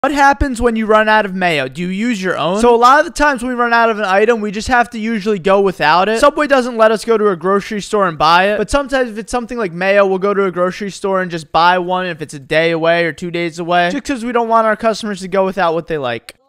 What happens when you run out of mayo? Do you use your own? So a lot of the times when we run out of an item, we just have to usually go without it. Subway doesn't let us go to a grocery store and buy it. But sometimes if it's something like mayo, we'll go to a grocery store and just buy one if it's a day away or 2 days away. Just because we don't want our customers to go without what they like.